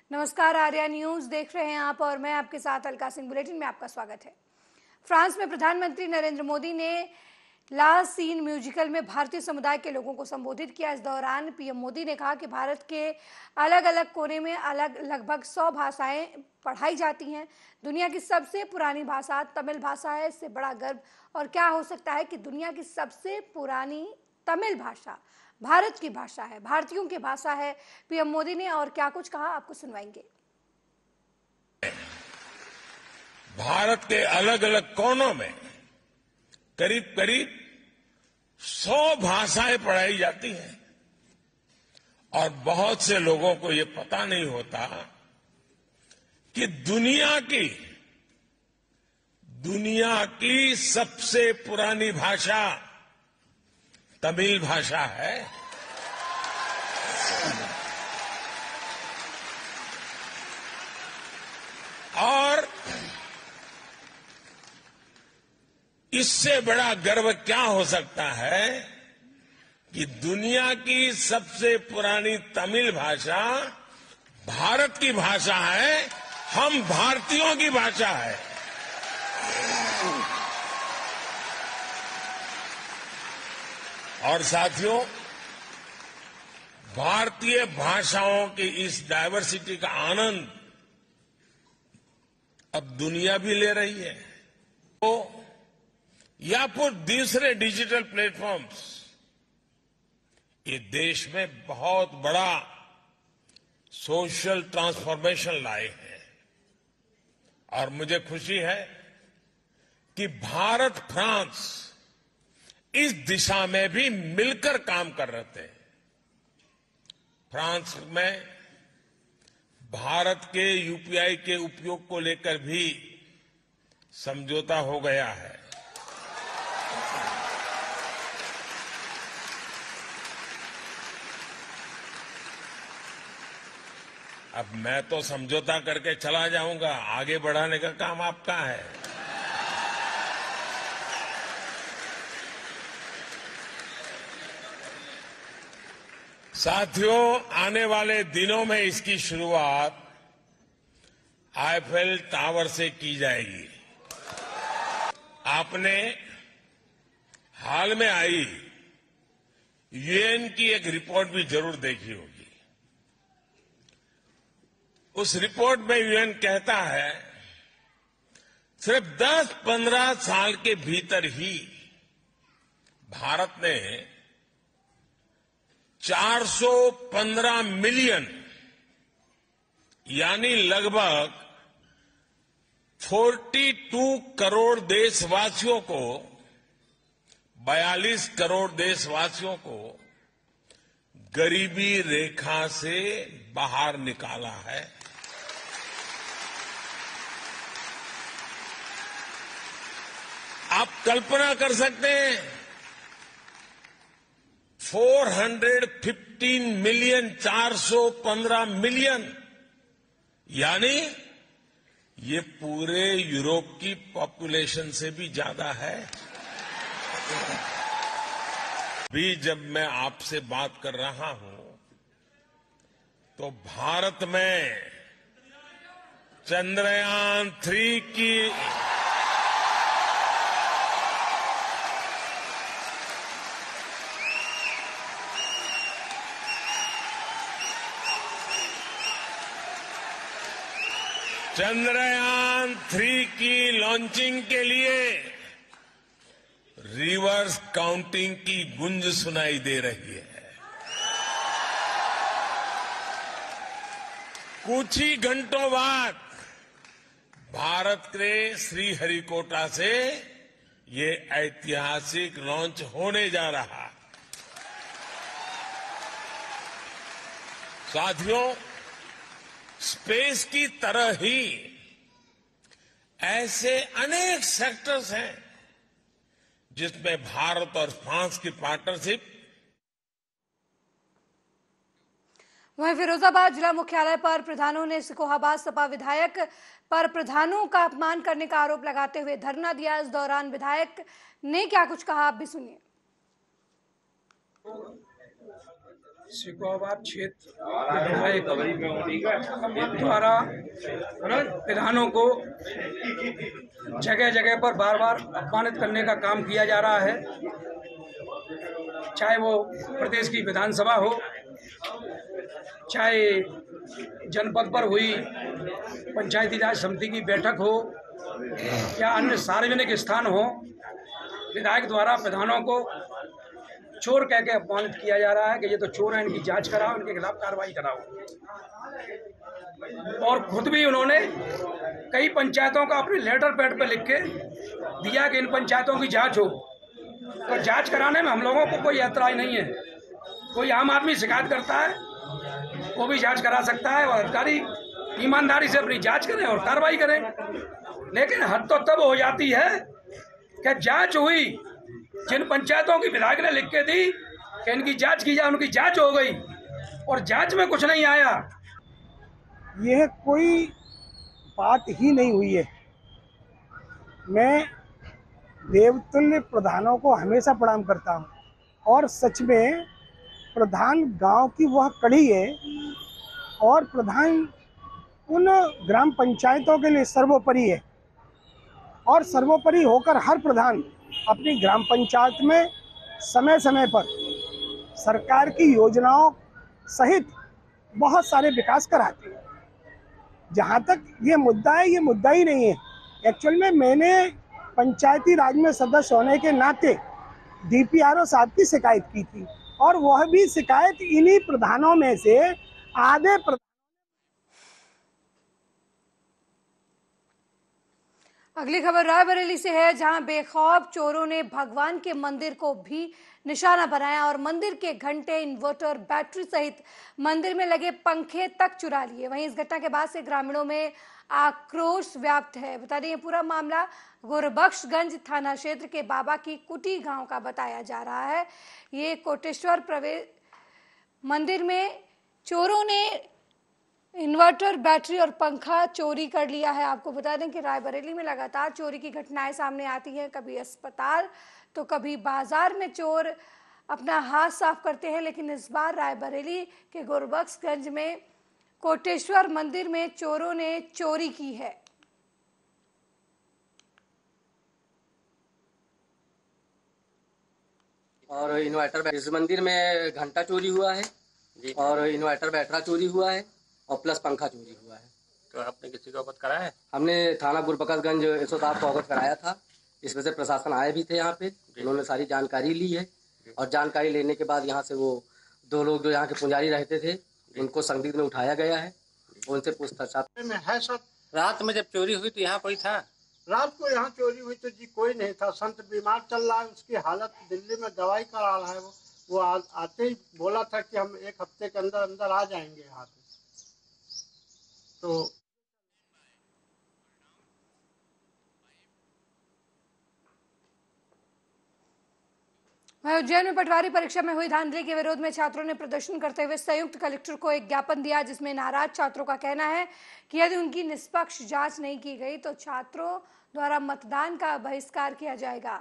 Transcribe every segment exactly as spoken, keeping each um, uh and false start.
नमस्कार, आर्या न्यूज देख रहे हैं आप और मैं आपके साथ अलका सिंह। बुलेटिन में आपका स्वागत है। फ्रांस में प्रधानमंत्री नरेंद्र मोदी ने ला सीन म्यूजिकल में भारतीय समुदाय के लोगों को संबोधित किया। इस दौरान पीएम मोदी ने कहा कि भारत के अलग अलग कोने में अलग लगभग सौ भाषाएं पढ़ाई जाती हैं। दुनिया की सबसे पुरानी भाषा तमिल भाषा है। इससे बड़ा गर्व और क्या हो सकता है कि दुनिया की सबसे पुरानी तमिल भाषा भारत की भाषा है, भारतीयों की भाषा है। पीएम मोदी ने और क्या कुछ कहा, आपको सुनवाएंगे। भारत के अलग अलग कोनों में करीब करीब सौ भाषाएं पढ़ाई जाती हैं और बहुत से लोगों को ये पता नहीं होता कि दुनिया की दुनिया की सबसे पुरानी भाषा तमिल भाषा है। और इससे बड़ा गर्व क्या हो सकता है कि दुनिया की सबसे पुरानी तमिल भाषा भारत की भाषा है, हम भारतीयों की भाषा है। और साथियों, भारतीय भाषाओं की इस डायवर्सिटी का आनंद अब दुनिया भी ले रही है। तो या फिर दूसरे डिजिटल प्लेटफॉर्म्स ये देश में बहुत बड़ा सोशल ट्रांसफॉर्मेशन लाए हैं और मुझे खुशी है कि भारत फ्रांस इस दिशा में भी मिलकर काम कर रहे थे। फ्रांस में भारत के यूपीआई के उपयोग को लेकर भी समझौता हो गया है। अब मैं तो समझौता करके चला जाऊंगा, आगे बढ़ाने का काम आपका है। साथियों, आने वाले दिनों में इसकी शुरुआत आईफेल टावर से की जाएगी। आपने हाल में आई यूएन की एक रिपोर्ट भी जरूर देखी होगी। उस रिपोर्ट में यूएन कहता है सिर्फ दस पंद्रह साल के भीतर ही भारत ने चार सौ पंद्रह मिलियन यानी लगभग बयालीस करोड़ देशवासियों को बयालीस करोड़ देशवासियों को गरीबी रेखा से बाहर निकाला है। आप कल्पना कर सकते हैं चार सौ पंद्रह मिलियन, चार सौ पंद्रह मिलियन यानी ये पूरे यूरोप की पॉपुलेशन से भी ज्यादा है। भी जब मैं आपसे बात कर रहा हूं तो भारत में चंद्रयान थ्री की चंद्रयान थ्री की लॉन्चिंग के लिए रिवर्स काउंटिंग की गूंज सुनाई दे रही है। कुछ ही घंटों बाद भारत के श्रीहरिकोटा से ये ऐतिहासिक लॉन्च होने जा रहा है। साथियों, स्पेस की तरह ही ऐसे अनेक सेक्टर्स हैं जिसमें भारत और फ्रांस की पार्टनरशिप। वहीं फिरोजाबाद जिला मुख्यालय पर प्रधानों ने सिकोहाबाद सपा विधायक पर प्रधानों का अपमान करने का आरोप लगाते हुए धरना दिया। इस दौरान विधायक ने क्या कुछ कहा, आप भी सुनिए। सिकोहाबाद क्षेत्र विधायक द्वारा विधानों को जगह जगह पर बार बार अपमानित करने का काम किया जा रहा है, चाहे वो प्रदेश की विधानसभा हो, चाहे जनपद पर हुई पंचायती राज समिति की बैठक हो या अन्य सार्वजनिक स्थान हो। विधायक द्वारा विधानों को चोर कह के अपमानित किया जा रहा है कि ये तो चोर हैं, इनकी जांच कराओ, इनके खिलाफ कार्रवाई कराओ। और खुद भी उन्होंने कई पंचायतों का अपने लेटर पैड पे लिख के दिया कि इन पंचायतों की जांच हो। तो जांच कराने में हम लोगों को कोई ऐतराज नहीं है। कोई आम आदमी शिकायत करता है वो भी जांच करा सकता है और अधिकारी ईमानदारी से अपनी जांच करें और कार्रवाई करें। लेकिन हद तो तब हो जाती है कि जांच हुई, जिन पंचायतों की विधायक ने लिख के दी कि इनकी जांच की जाए, उनकी जांच हो गई और जांच में कुछ नहीं आया। यह कोई बात ही नहीं हुई है। मैं देवतुल्य प्रधानों को हमेशा प्रणाम करता हूं और सच में प्रधान गांव की वह कड़ी है और प्रधान उन ग्राम पंचायतों के लिए सर्वोपरि है और सर्वोपरि होकर हर प्रधान अपनी ग्राम पंचायत में समय समय पर सरकार की योजनाओं सहित बहुत सारे विकास कराते हैं। जहाँ तक ये मुद्दा है, ये मुद्दा ही नहीं है। एक्चुअल में मैंने पंचायती राज में सदस्य होने के नाते डीपीआरओ साहब की शिकायत की थी और वह भी शिकायत इन्हीं प्रधानों में से आधे प्रधान। अगली खबर रायबरेली से है, जहां बेखौफ चोरों ने भगवान के मंदिर को भी निशाना बनाया और मंदिर के घंटे, इन्वर्टर, बैटरी सहित मंदिर में लगे पंखे तक चुरा लिए। वहीं इस घटना के बाद से ग्रामीणों में आक्रोश व्याप्त है। बता दें, ये पूरा मामला गोरबख्शगंज थाना क्षेत्र के बाबा की कुटी गांव का बताया जा रहा है। ये कोटेश्वर प्रवेश मंदिर में चोरों ने इन्वर्टर, बैटरी और पंखा चोरी कर लिया है। आपको बता दें कि रायबरेली में लगातार चोरी की घटनाएं सामने आती हैं। कभी अस्पताल तो कभी बाजार में चोर अपना हाथ साफ करते हैं, लेकिन इस बार रायबरेली के गोरबख्शगंज में कोटेश्वर मंदिर में चोरों ने चोरी की है। और इन्वर्टर, इस मंदिर में घंटा चोरी हुआ है जी, और इन्वर्टर बैटरा चोरी हुआ है और प्लस पंखा चोरी हुआ है। तो आपने किसी को अवगत कराया है? हमने थाना गोरबख्शगंज एक सौ सात को अवगत कराया था। इसमें से प्रशासन आए भी थे यहाँ पे, उन्होंने सारी जानकारी ली है और जानकारी लेने के बाद यहाँ से वो दो लोग जो यहाँ के पुजारी रहते थे उनको संदिग्ध में उठाया गया है, उनसे पूछताछ में है। सब रात में जब चोरी हुई तो यहाँ कोई था? रात को यहाँ चोरी हुई तो जी कोई नहीं था। संत बीमार चल रहा है, उसकी हालत दिल्ली में दवाई करा रहा है। वो वो आ, आते ही बोला था कि हम एक हफ्ते के अंदर अंदर आ जाएंगे यहाँ पे। तो वहीं उज्जैन में पटवारी परीक्षा में हुई धांधली के विरोध में छात्रों ने प्रदर्शन करते हुए संयुक्त कलेक्टर को एक ज्ञापन दिया, जिसमें नाराज छात्रों का कहना है कि यदि उनकी निष्पक्ष जांच नहीं की गई तो छात्रों द्वारा मतदान का बहिष्कार किया जाएगा।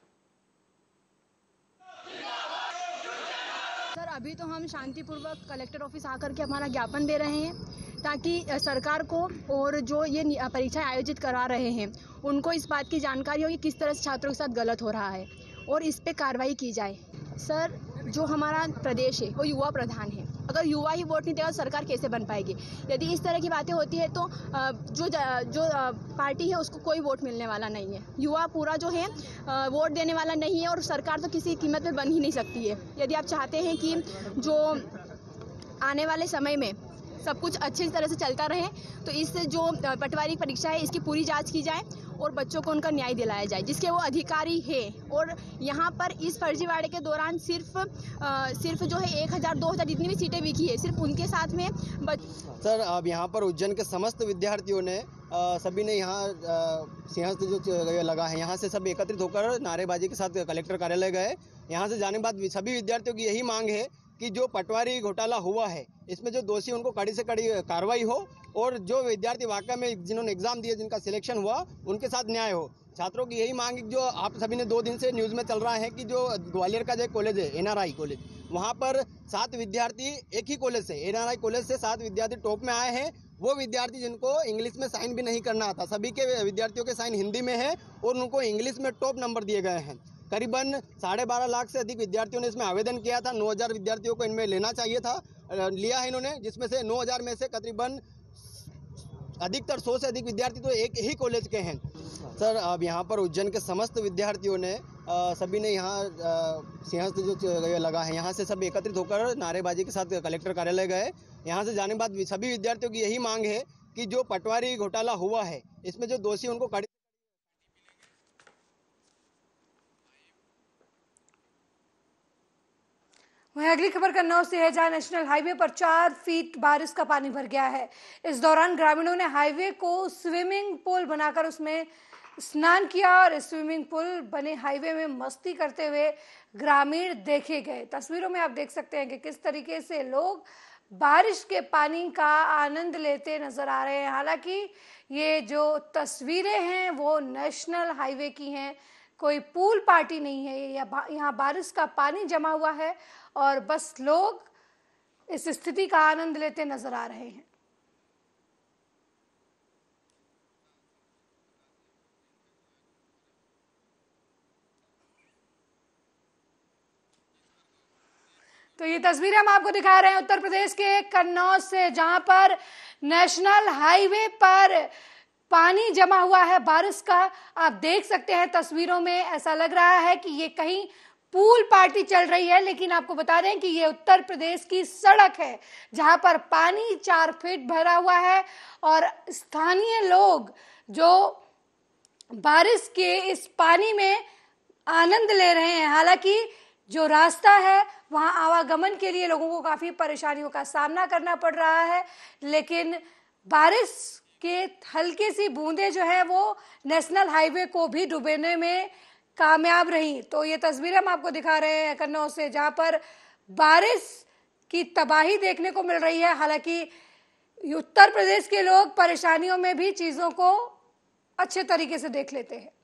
सर, अभी तो हम शांतिपूर्वक कलेक्टर ऑफिस आकर के हमारा ज्ञापन दे रहे हैं ताकि सरकार को और जो ये परीक्षाएं आयोजित करा रहे हैं उनको इस बात की जानकारी हो कि किस तरह से छात्रों के साथ गलत हो रहा है और इस पे कार्रवाई की जाए। सर, जो हमारा प्रदेश है वो युवा प्रधान है। अगर युवा ही वोट नहीं देगा तो सरकार कैसे बन पाएगी? यदि इस तरह की बातें होती है तो जो जो पार्टी है उसको कोई वोट मिलने वाला नहीं है। युवा पूरा जो है वोट देने वाला नहीं है और सरकार तो किसी कीमत पे बन ही नहीं सकती है। यदि आप चाहते हैं कि जो आने वाले समय में सब कुछ अच्छी तरह से चलता रहे तो इस जो पटवारी परीक्षा है इसकी पूरी जांच की जाए और बच्चों को उनका न्याय दिलाया जाए जिसके वो अधिकारी है। और यहाँ पर इस फर्जीवाड़े के दौरान सिर्फ आ, सिर्फ जो है एक हज़ार दो हज़ार जितनी भी सीटें बिकी है सिर्फ उनके साथ में बच... सर, अब यहाँ पर उज्जैन के समस्त विद्यार्थियों ने आ, सभी ने यहाँ सिंहस्थ जो लगा है यहाँ से सब एकत्रित होकर नारेबाजी के साथ कलेक्टर कार्यालय गए। यहाँ से जाने के बाद सभी विद्यार्थियों की यही मांग है कि जो पटवारी घोटाला हुआ है इसमें जो दोषी उनको कड़ी से कड़ी कार्रवाई हो और जो विद्यार्थी वाकई में जिन्होंने एग्जाम दिए, जिनका सिलेक्शन हुआ, उनके साथ न्याय हो। छात्रों की यही मांग जो आप सभी ने दो दिन से न्यूज में चल रहा है कि जो ग्वालियर का जो कॉलेज है एनआरआई कॉलेज, वहां पर सात विद्यार्थी एक ही कॉलेज से एनआरआई कॉलेज से सात विद्यार्थी टॉप में आए हैं। वो विद्यार्थी जिनको इंग्लिश में साइन भी नहीं करना आता, सभी के विद्यार्थियों के साइन हिंदी में है और उनको इंग्लिश में टॉप नंबर दिए गए हैं। करीबन साढ़े बारह लाख से अधिक विद्यार्थियों ने इसमें आवेदन किया था। नौ हजार विद्यार्थियों को इनमें लेना चाहिए था, लिया है इन्होंने, जिसमें से नौ हजार में से करीबन अधिकतर सौ से अधिक विद्यार्थी तो एक ही कॉलेज के हैं। सर, अब यहाँ पर उज्जैन के समस्त विद्यार्थियों ने आ, सभी ने यहाँ सिंहस्थ जो लगा है, यहाँ से सब एकत्रित होकर नारेबाजी के साथ कलेक्टर कार्यालय गए। यहाँ से जाने के बाद सभी विद्यार्थियों की यही मांग है कि जो पटवारी घोटाला हुआ है, इसमें जो दोषी उनको कड़ी। वहीं अगली खबर कन्नौज से है, जहां नेशनल हाईवे पर चार फीट बारिश का पानी भर गया है। इस दौरान ग्रामीणों ने हाईवे को स्विमिंग पूल बनाकर उसमें स्नान किया और इस स्विमिंग पूल बने हाईवे में मस्ती करते हुए ग्रामीण देखे गए। तस्वीरों में आप देख सकते हैं कि किस तरीके से लोग बारिश के पानी का आनंद लेते नजर आ रहे हैं। हालांकि ये जो तस्वीरें हैं वो नेशनल हाईवे की हैं, कोई पूल पार्टी नहीं है। यहाँ बारिश का पानी जमा हुआ है और बस लोग इस स्थिति का आनंद लेते नजर आ रहे हैं। तो ये तस्वीरें हम आपको दिखा रहे हैं उत्तर प्रदेश के कन्नौज से, जहां पर नेशनल हाईवे पर पानी जमा हुआ है बारिश का। आप देख सकते हैं तस्वीरों में, ऐसा लग रहा है कि ये कहीं पूल पार्टी चल रही है, लेकिन आपको बता दें कि ये उत्तर प्रदेश की सड़क है जहां पर पानी चार फीट भरा हुआ है और स्थानीय लोग जो बारिश के इस पानी में आनंद ले रहे हैं। हालांकि जो रास्ता है वहां आवागमन के लिए लोगों को काफी परेशानियों का सामना करना पड़ रहा है, लेकिन बारिश के हल्की सी बूंदें जो है वो नेशनल हाईवे को भी डुबोने में कामयाब रही। तो ये तस्वीरें हम आपको दिखा रहे हैं कन्नौज से, जहां पर बारिश की तबाही देखने को मिल रही है। हालांकि उत्तर प्रदेश के लोग परेशानियों में भी चीजों को अच्छे तरीके से देख लेते हैं।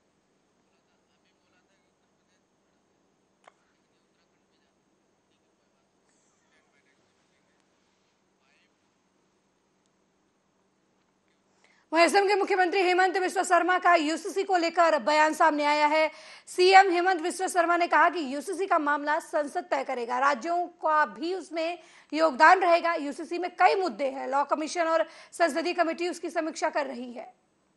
वहीं असम के मुख्यमंत्री हेमंत बिस्वा शर्मा का यूसीसी को लेकर बयान सामने आया है। सीएम हेमंत बिस्वा शर्मा ने कहा कि यूसीसी का मामला संसद तय करेगा, राज्यों का भी उसमें योगदान रहेगा। यूसीसी में कई मुद्दे हैं, लॉ कमीशन और संसदीय कमेटी उसकी समीक्षा कर रही है।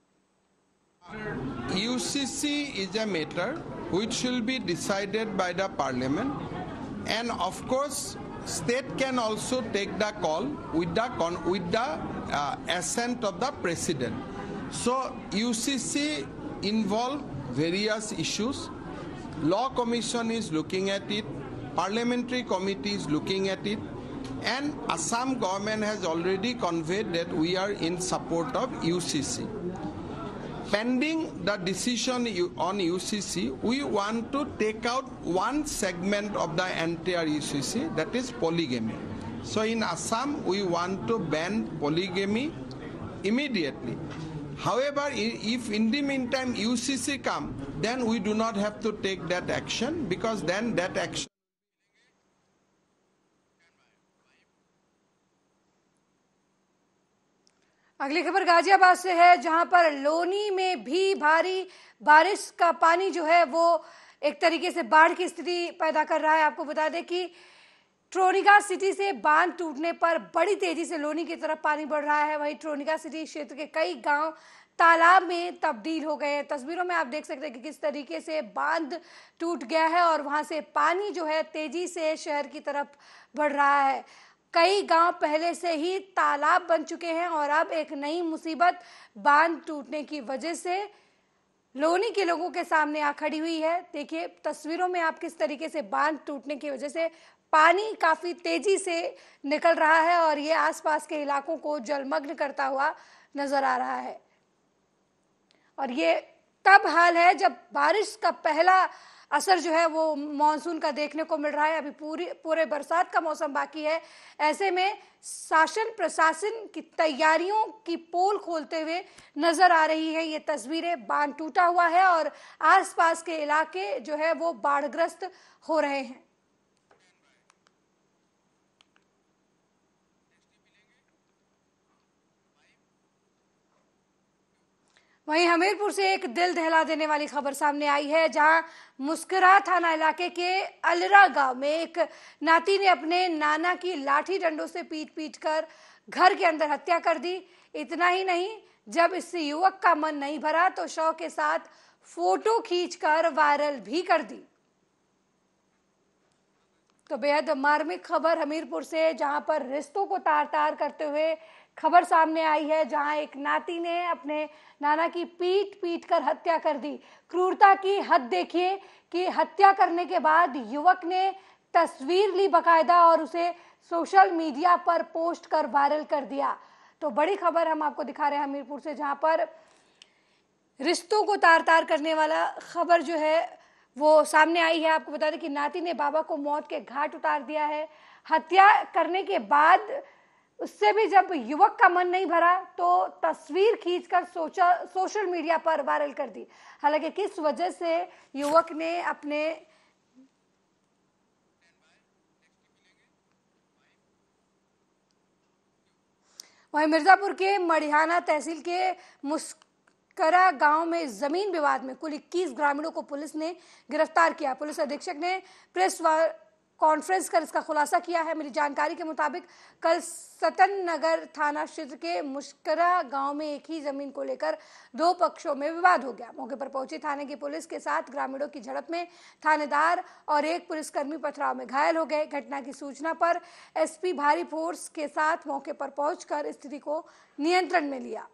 UCC is a matter which will be decided by the parliament and of course state can also take the call with the con with the uh, assent of the president. So U C C involve various issues. Law Commission is looking at it. Parliamentary committee is looking at it. And Assam government has already conveyed that we are in support of U C C. Pending the decision on U C C, we want to take out one segment of the entire U C C, that is polygamy. So in Assam, we want to ban polygamy immediately. However, if in the meantime U C C come, then we do not have to take that action, because then that action. अगली खबर गाजियाबाद से है, जहां पर लोनी में भी भारी बारिश का पानी जो है वो एक तरीके से बाढ़ की स्थिति पैदा कर रहा है। आपको बता दें कि ट्रोनिका सिटी से बांध टूटने पर बड़ी तेजी से लोनी की तरफ पानी बढ़ रहा है। वहीं ट्रोनिका सिटी क्षेत्र के कई गांव तालाब में तब्दील हो गए हैं। तस्वीरों में आप देख सकते हैं कि किस तरीके से बांध टूट गया है और वहां से पानी जो है तेजी से शहर की तरफ बढ़ रहा है। कई गांव पहले से ही तालाब बन चुके हैं और अब एक नई मुसीबत बांध टूटने की वजह से लोनी के लोगों के सामने आ खड़ी हुई है। देखिए तस्वीरों में आप किस तरीके से बांध टूटने की वजह से पानी काफी तेजी से निकल रहा है और ये आसपास के इलाकों को जलमग्न करता हुआ नजर आ रहा है। और ये तब हाल है जब बारिश का पहला असर जो है वो मानसून का देखने को मिल रहा है। अभी पूरी पूरे बरसात का मौसम बाकी है। ऐसे में शासन प्रशासन की तैयारियों की पोल खोलते हुए नजर आ रही है ये तस्वीरें। बांध टूटा हुआ है और आसपास के इलाके जो है वो बाढ़ग्रस्त हो रहे हैं। वहीं हमीरपुर से एक दिल दहला देने वाली खबर सामने आई है, जहां मुस्करा थाना इलाके के अलरा गांव में एक नाती ने अपने नाना की लाठी डंडों से पीट पीट कर घर के अंदर हत्या कर दी। इतना ही नहीं, जब इस युवक का मन नहीं भरा तो शव के साथ फोटो खींचकर वायरल भी कर दी। तो बेहद मार्मिक खबर हमीरपुर से, जहां पर रिश्तों को तार तार करते हुए खबर सामने आई है, जहां एक नाती ने अपने नाना की पीट पीट कर हत्या कर दी। क्रूरता की हद देखिए कि हत्या करने के बाद युवक ने तस्वीर ली बकायदा और उसे सोशल मीडिया पर पोस्ट कर वायरल कर दिया। तो बड़ी खबर हम आपको दिखा रहे हैं हमीरपुर से, जहां पर रिश्तों को तार तार करने वाला खबर जो है वो सामने आई है। आपको बता दें कि नाती ने बाबा को मौत के घाट उतार दिया है। हत्या करने के बाद उससे भी जब युवक का मन नहीं भरा तो तस्वीर खींचकर सोचा सोशल मीडिया पर वायरल कर दी। हालांकि किस वजह से युवक ने अपने वहीं मिर्जापुर के मड़िहाना तहसील के मुस्करा गांव में जमीन विवाद में कुल इक्कीस ग्रामीणों को पुलिस ने गिरफ्तार किया। पुलिस अधीक्षक ने प्रेस कॉन्फ्रेंस कर इसका खुलासा किया है। मेरी जानकारी के मुताबिक कल सतन नगर थाना क्षेत्र के मुस्करा गांव में एक ही जमीन को लेकर दो पक्षों में विवाद हो गया। मौके पर पहुंची थाने की पुलिस के साथ ग्रामीणों की झड़प में थानेदार और एक पुलिसकर्मी पथराव में घायल हो गए। घटना की सूचना पर एसपी भारी फोर्स के साथ मौके पर पहुंचकर स्थिति को नियंत्रण में लिया।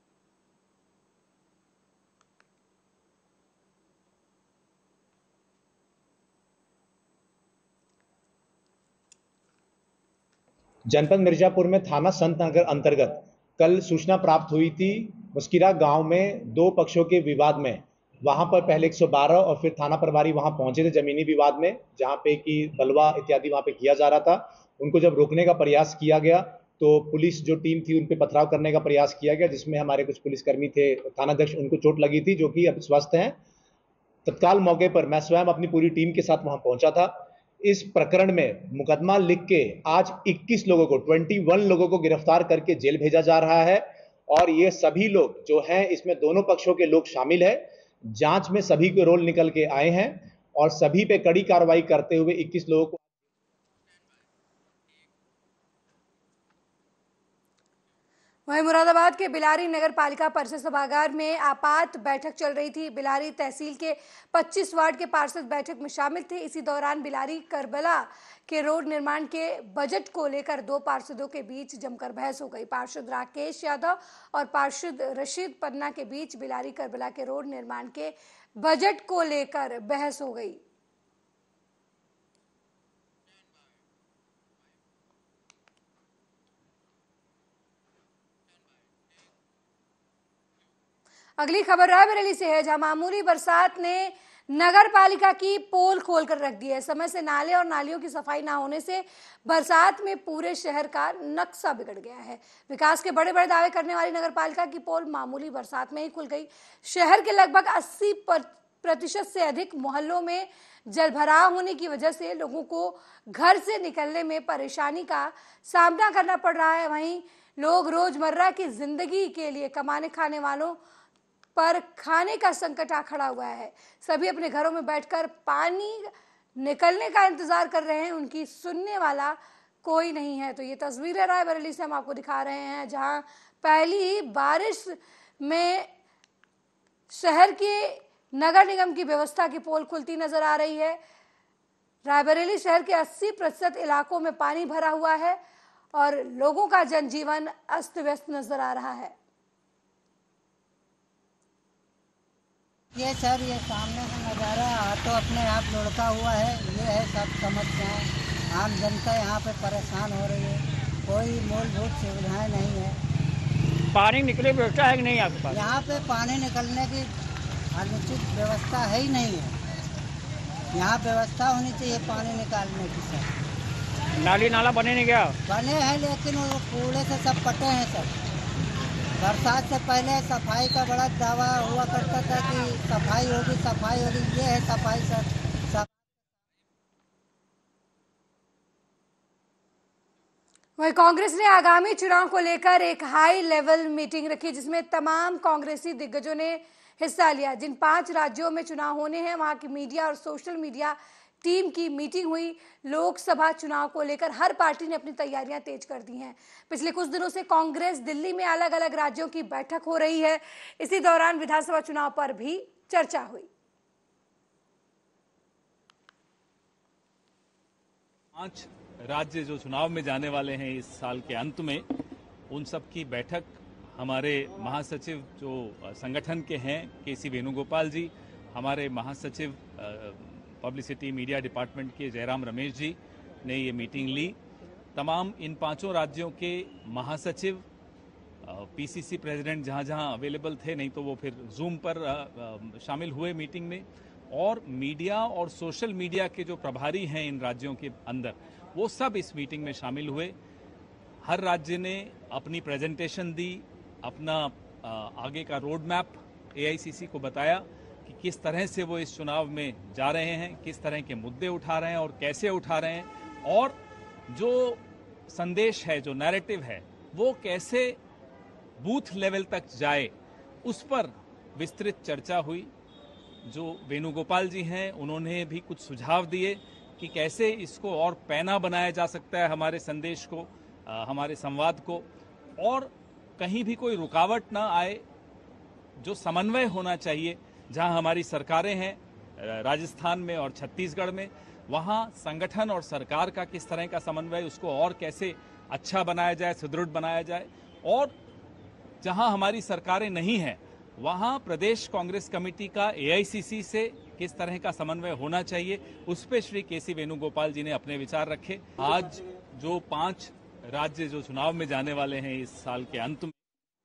जनपद मिर्जापुर में थाना संत नगर अंतर्गत कल सूचना प्राप्त हुई थी मुस्किरा गांव में दो पक्षों के विवाद में। वहां पर पहले एक सौ बारह और फिर थाना प्रभारी वहां पहुंचे थे जमीनी विवाद में, जहां पे कि बलवा इत्यादि वहां पे किया जा रहा था। उनको जब रोकने का प्रयास किया गया तो पुलिस जो टीम थी उन पे पथराव करने का प्रयास किया गया, जिसमें हमारे कुछ पुलिसकर्मी थे, थानाध्यक्ष, उनको चोट लगी थी, जो कि अब स्वस्थ हैं। तत्काल मौके पर मैं स्वयं अपनी पूरी टीम के साथ वहां पहुंचा था। इस प्रकरण में मुकदमा लिख के आज इक्कीस लोगों को इक्कीस लोगों को गिरफ्तार करके जेल भेजा जा रहा है और ये सभी लोग जो हैं इसमें दोनों पक्षों के लोग शामिल हैं। जांच में सभी के रोल निकल के आए हैं और सभी पे कड़ी कार्रवाई करते हुए इक्कीस लोगों को। वहीं मुरादाबाद के बिलारी नगर पालिका परिषद सभागार में आपात बैठक चल रही थी। बिलारी तहसील के पच्चीस वार्ड के पार्षद बैठक में शामिल थे। इसी दौरान बिलारी करबला के रोड निर्माण के बजट को लेकर दो पार्षदों के बीच जमकर बहस हो गई। पार्षद राकेश यादव और पार्षद रशीद पन्ना के बीच बिलारी करबला के रोड निर्माण के बजट को लेकर बहस हो गई। अगली खबर रायबरेली से है, जहां मामूली बरसात ने नगर पालिका की पोल खोलकर रख दी है। समय से नाले और नालियों की सफाई ना होने से बरसात में पूरे शहर का नक्शा बिगड़ गया है। विकास के बड़े बड़े दावे करने वाली नगर पालिका की पोल मामूली बरसात में ही खुल गई। शहर के लगभग अस्सी प्रतिशत से अधिक मोहल्लों में जलभराव होने की वजह से लोगों को घर से निकलने में परेशानी का सामना करना पड़ रहा है। वहीं लोग रोजमर्रा की जिंदगी के लिए कमाने खाने वालों पर खाने का संकट आ खड़ा हुआ है। सभी अपने घरों में बैठकर पानी निकलने का इंतजार कर रहे हैं, उनकी सुनने वाला कोई नहीं है। तो ये तस्वीरें रायबरेली से हम आपको दिखा रहे हैं, जहां पहली बारिश में शहर के नगर निगम की व्यवस्था की पोल खुलती नजर आ रही है। रायबरेली शहर के अस्सी प्रतिशत इलाकों में पानी भरा हुआ है और लोगों का जनजीवन अस्त व्यस्त नजर आ रहा है। ये सर ये सामने का नज़ारा ऑटो अपने आप लुढ़का हुआ है। ये है सब समस्याएं। आम जनता यहाँ पे परेशान हो रही है। कोई मूलभूत सुविधाएं नहीं है। पानी निकले व्यवस्था है कि नहीं आपके पास? यहाँ पे पानी निकलने की अनुचित व्यवस्था है ही नहीं है। यहाँ व्यवस्था होनी चाहिए पानी निकालने की सर। नाली नाला बने नहीं क्या? बने हैं लेकिन वो कूड़े से सब पटे हैं सर। बरसात से पहले सफाई का बड़ा दावा हुआ करता था कि सफाई होगी सफाई होगी, ये है सफाई सर। सब वहीं कांग्रेस ने आगामी चुनाव को लेकर एक हाई लेवल मीटिंग रखी जिसमें तमाम कांग्रेसी दिग्गजों ने हिस्सा लिया। जिन पांच राज्यों में चुनाव होने हैं वहां की मीडिया और सोशल मीडिया टीम की मीटिंग हुई। लोकसभा चुनाव को लेकर हर पार्टी ने अपनी तैयारियां तेज कर दी हैं। पिछले कुछ दिनों से कांग्रेस दिल्ली में अलग अलग राज्यों की बैठक हो रही है। इसी दौरान विधानसभा चुनाव पर भी चर्चा हुई। पांच राज्य जो चुनाव में जाने वाले हैं इस साल के अंत में, उन सब की बैठक हमारे महासचिव जो संगठन के हैं के सी वेणुगोपाल जी, हमारे महासचिव पब्लिसिटी मीडिया डिपार्टमेंट के जयराम रमेश जी ने ये मीटिंग ली। तमाम इन पांचों राज्यों के महासचिव, पीसीसी प्रेसिडेंट जहां जहां अवेलेबल थे, नहीं तो वो फिर जूम पर शामिल हुए मीटिंग में, और मीडिया और सोशल मीडिया के जो प्रभारी हैं इन राज्यों के अंदर, वो सब इस मीटिंग में शामिल हुए। हर राज्य ने अपनी प्रेजेंटेशन दी, अपना आगे का रोड मैप एआईसीसी को बताया कि किस तरह से वो इस चुनाव में जा रहे हैं, किस तरह के मुद्दे उठा रहे हैं और कैसे उठा रहे हैं, और जो संदेश है, जो नैरेटिव है, वो कैसे बूथ लेवल तक जाए, उस पर विस्तृत चर्चा हुई। जो वेणुगोपाल जी हैं उन्होंने भी कुछ सुझाव दिए कि कैसे इसको और पैना बनाया जा सकता है, हमारे संदेश को, हमारे संवाद को, और कहीं भी कोई रुकावट ना आए। जो समन्वय होना चाहिए, जहां हमारी सरकारें हैं राजस्थान में और छत्तीसगढ़ में, वहां संगठन और सरकार का किस तरह का समन्वय, उसको और कैसे अच्छा बनाया जाए, सुदृढ़ बनाया जाए, और जहां हमारी सरकारें नहीं हैं वहां प्रदेश कांग्रेस कमेटी का एआईसीसी से किस तरह का समन्वय होना चाहिए, उस पर श्री के सी वेणुगोपाल जी ने अपने विचार रखे। आज जो पांच राज्य जो चुनाव में जाने वाले हैं इस साल के अंत में,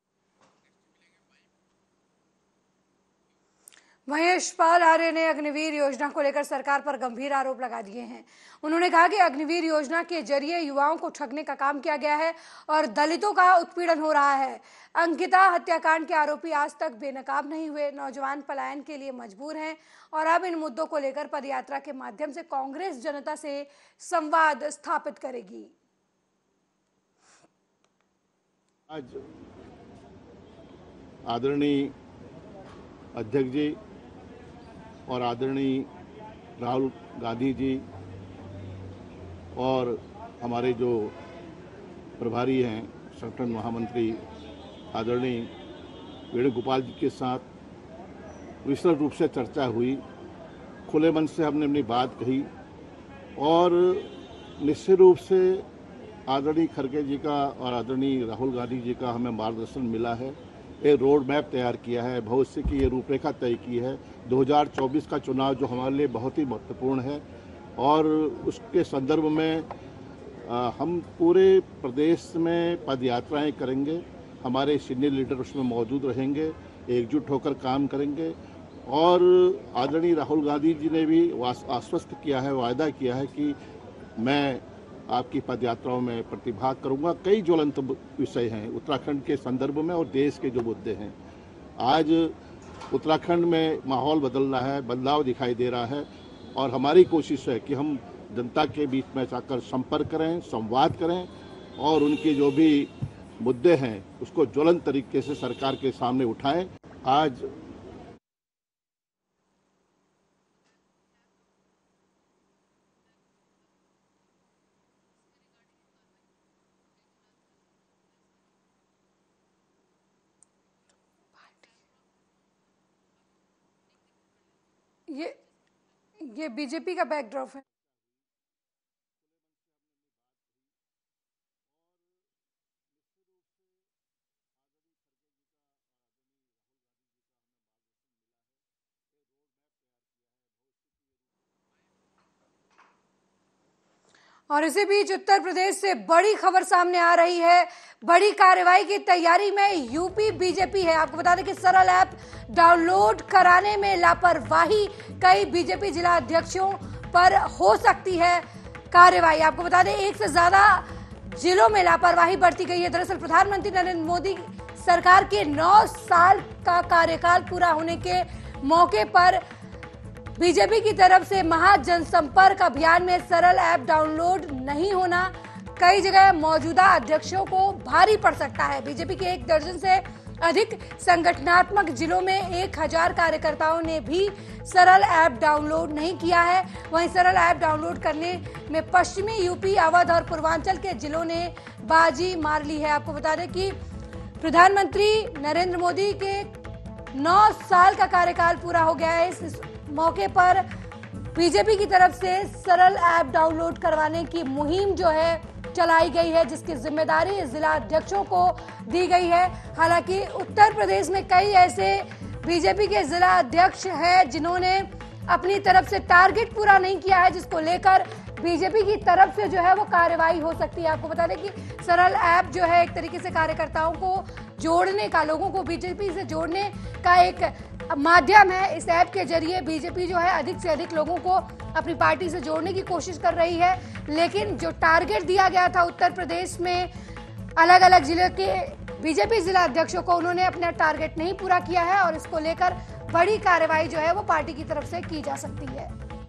वहीं यशपाल आर्य ने अग्निवीर योजना को लेकर सरकार पर गंभीर आरोप लगा दिए हैं। उन्होंने कहा कि अग्निवीर योजना के जरिए युवाओं को ठगने का काम किया गया है और दलितों का उत्पीड़न हो रहा है। अंकिता हत्याकांड के आरोपी आज तक बेनकाब नहीं हुए, नौजवान पलायन के लिए मजबूर हैं और अब इन मुद्दों को लेकर पदयात्रा के माध्यम से कांग्रेस जनता से संवाद स्थापित करेगी। आज आदरणीय अध्यक्ष जी और आदरणीय राहुल गांधी जी और हमारे जो प्रभारी हैं संगठन महामंत्री आदरणीय वेणुगोपाल जी के साथ विस्तृत रूप से चर्चा हुई। खुले मन से हमने अपनी बात कही और निश्चित रूप से आदरणीय खड़गे जी का और आदरणीय राहुल गांधी जी का हमें मार्गदर्शन मिला है। एक रोड मैप तैयार किया है, भविष्य की ये रूपरेखा तय की है। दो हज़ार चौबीस का चुनाव जो हमारे लिए बहुत ही महत्वपूर्ण है और उसके संदर्भ में आ, हम पूरे प्रदेश में पदयात्राएं करेंगे। हमारे सीनियर लीडर उसमें मौजूद रहेंगे, एकजुट होकर काम करेंगे। और आदरणीय राहुल गांधी जी ने भी आश्वस्त किया है, वायदा किया है कि मैं आपकी पदयात्राओं में प्रतिभाग करूंगा। कई ज्वलंत विषय हैं उत्तराखंड के संदर्भ में और देश के जो मुद्दे हैं। आज उत्तराखंड में माहौल बदल रहा है, बदलाव दिखाई दे रहा है और हमारी कोशिश है कि हम जनता के बीच में जाकर संपर्क करें, संवाद करें और उनके जो भी मुद्दे हैं उसको ज्वलंत तरीके से सरकार के सामने उठाएं। आज ये ये बीजेपी का बैकड्रॉप है। और इसी बीच उत्तर प्रदेश से बड़ी खबर सामने आ रही है। बड़ी कार्रवाई की तैयारी में यूपी बीजेपी है। आपको बता दें कि सरल ऐप डाउनलोड कराने में लापरवाही कई बीजेपी जिला अध्यक्षों पर हो सकती है कार्रवाई। आपको बता दें एक से ज्यादा जिलों में लापरवाही बरती गई है। दरअसल प्रधानमंत्री नरेंद्र मोदी सरकार के नौ साल का कार्यकाल पूरा होने के मौके पर बीजेपी की तरफ से महा जनसंपर्क अभियान में सरल ऐप डाउनलोड नहीं होना कई जगह मौजूदा अध्यक्षों को भारी पड़ सकता है। बीजेपी के एक दर्जन से अधिक संगठनात्मक जिलों में एक हजार कार्यकर्ताओं ने भी सरल ऐप डाउनलोड नहीं किया है। वहीं सरल ऐप डाउनलोड करने में पश्चिमी यूपी, अवध और पूर्वांचल के जिलों ने बाजी मार ली है। आपको बता दें कि प्रधानमंत्री नरेंद्र मोदी के नौ साल का कार्यकाल पूरा हो गया है। इस मौके पर बीजेपी की तरफ से सरल ऐप डाउनलोड करवाने की मुहिम जो है चलाई गई है, जिसकी जिम्मेदारी जिला अध्यक्षों को दी गई है। हालांकि उत्तर प्रदेश में कई ऐसे बीजेपी के जिला अध्यक्ष हैं जिन्होंने अपनी तरफ से टारगेट पूरा नहीं किया है, जिसको लेकर बीजेपी की तरफ से जो है वो कार्रवाई हो सकती है। आपको बता दें कि सरल ऐप जो है एक तरीके से कार्यकर्ताओं को जोड़ने का, लोगों को बीजेपी से जोड़ने का एक माध्यम है। इस ऐप के जरिए बीजेपी जो है अधिक से अधिक लोगों को अपनी पार्टी से जोड़ने की कोशिश कर रही है। लेकिन जो टारगेट दिया गया था उत्तर प्रदेश में अलग अलग जिले के बीजेपी जिला अध्यक्षों को, उन्होंने अपना टारगेट नहीं पूरा किया है और इसको लेकर बड़ी कार्रवाई जो है वो पार्टी की तरफ से की जा सकती है।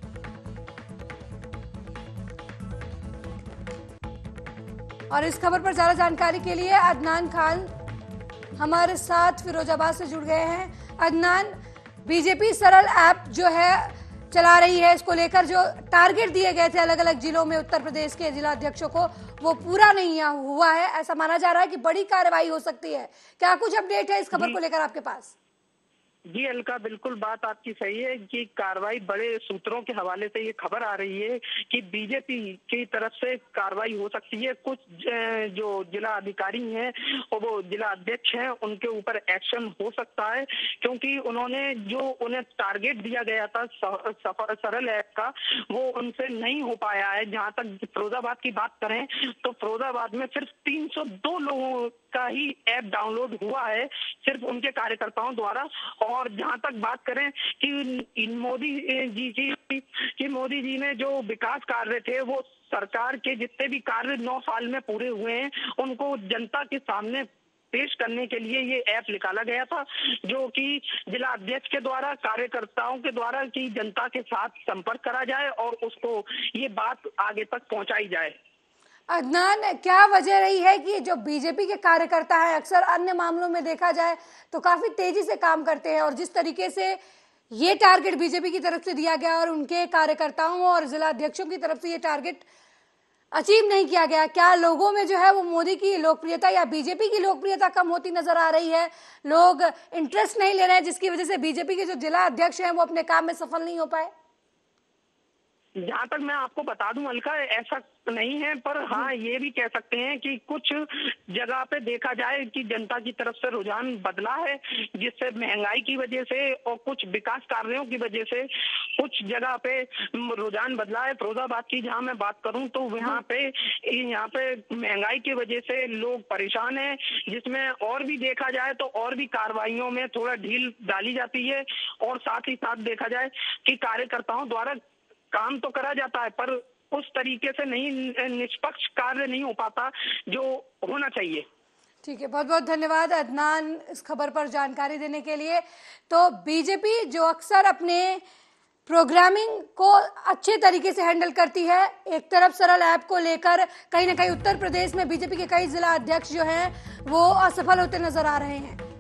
और इस खबर पर ज्यादा जानकारी के लिए अदनान खान हमारे साथ फिरोजाबाद से जुड़ गए हैं। अदनान, बीजेपी सरल ऐप जो है चला रही है, इसको लेकर जो टारगेट दिए गए थे अलग अलग जिलों में उत्तर प्रदेश के जिला अध्यक्षों को, वो पूरा नहीं हुआ है। ऐसा माना जा रहा है कि बड़ी कार्रवाई हो सकती है। क्या कुछ अपडेट है इस खबर को लेकर आपके पास? जी अलका, बिल्कुल बात आपकी सही है कि कार्रवाई बड़े सूत्रों के हवाले से ये खबर आ रही है कि बीजेपी की तरफ से कार्रवाई हो सकती है। कुछ जो जिला अधिकारी हैं और वो जिला अध्यक्ष हैं, उनके ऊपर एक्शन हो सकता है, क्योंकि उन्होंने जो उन्हें टारगेट दिया गया था सरल ऐप का, वो उनसे नहीं हो पाया है। जहां तक फिरोजाबाद की बात करें तो फिरोजाबाद में सिर्फ तीन सौ दो लोगों का ही ऐप डाउनलोड हुआ है, सिर्फ उनके कार्यकर्ताओं द्वारा। और जहां तक बात करें कि मोदी जी की कि मोदी जी ने जो विकास कार्य थे, वो सरकार के जितने भी कार्य नौ साल में पूरे हुए हैं, उनको जनता के सामने पेश करने के लिए ये ऐप निकाला गया था, जो कि जिला अध्यक्ष के द्वारा, कार्यकर्ताओं के द्वारा की जनता के साथ संपर्क करा जाए और उसको ये बात आगे तक पहुंचाई जाए। अदनान, क्या वजह रही है कि जो बीजेपी के कार्यकर्ता हैं अक्सर अन्य मामलों में देखा जाए तो काफी तेजी से काम करते हैं, और जिस तरीके से ये टारगेट बीजेपी की तरफ से दिया गया और उनके कार्यकर्ताओं और जिला अध्यक्षों की तरफ से ये टारगेट अचीव नहीं किया गया, क्या लोगों में जो है वो मोदी की लोकप्रियता या बीजेपी की लोकप्रियता कम होती नजर आ रही है? लोग इंटरेस्ट नहीं ले रहे हैं, जिसकी वजह से बीजेपी के जो जिला अध्यक्ष हैं वो अपने काम में सफल नहीं हो पाए? जहाँ तक मैं आपको बता दूं अलका, ऐसा नहीं है, पर हाँ ये भी कह सकते हैं कि कुछ जगह पे देखा जाए कि जनता की तरफ से रुझान बदला है, जिससे महंगाई की वजह से और कुछ विकास कार्यों की वजह से कुछ जगह पे रुझान बदला है। फिरोजाबाद की जहाँ मैं बात करूं तो यहाँ पे यहाँ पे महंगाई की वजह से लोग परेशान हैं, जिसमें और भी देखा जाए तो और भी कार्रवाइयों में थोड़ा ढील डाली जाती है। और साथ ही साथ देखा जाए कि कार्यकर्ताओं द्वारा काम तो करा जाता है, पर उस तरीके से नहीं, निष्पक्ष कार्य नहीं हो पाता जो होना चाहिए। ठीक है, बहुत बहुत धन्यवाद अदनान इस खबर पर जानकारी देने के लिए। तो बीजेपी जो अक्सर अपने प्रोग्रामिंग को अच्छे तरीके से हैंडल करती है, एक तरफ सरल ऐप को लेकर कहीं ना कहीं उत्तर प्रदेश में बीजेपी के कई जिला अध्यक्ष जो हैं वो असफल होते नजर आ रहे हैं।